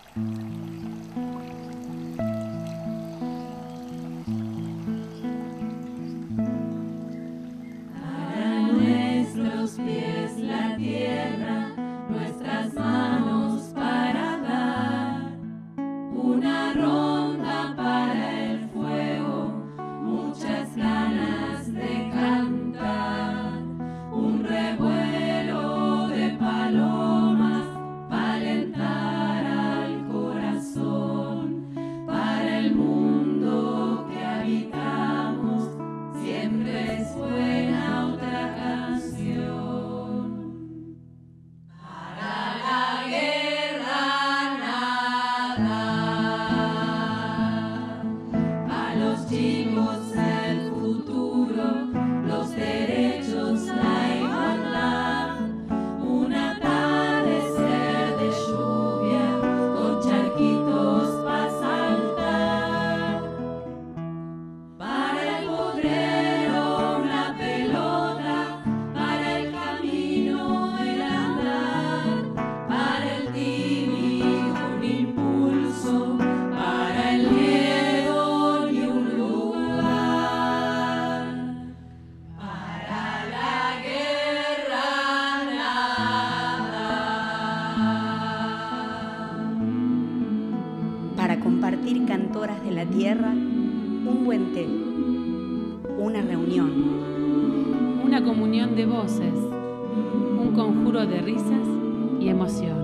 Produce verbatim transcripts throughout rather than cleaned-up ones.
Compartir cantoras de la tierra, un buen té, una reunión, una comunión de voces, un conjuro de risas y emoción.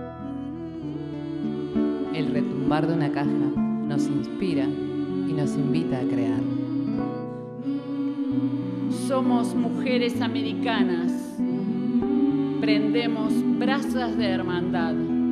El retumbar de una caja nos inspira y nos invita a crear. Somos mujeres americanas, prendemos brasas de hermandad.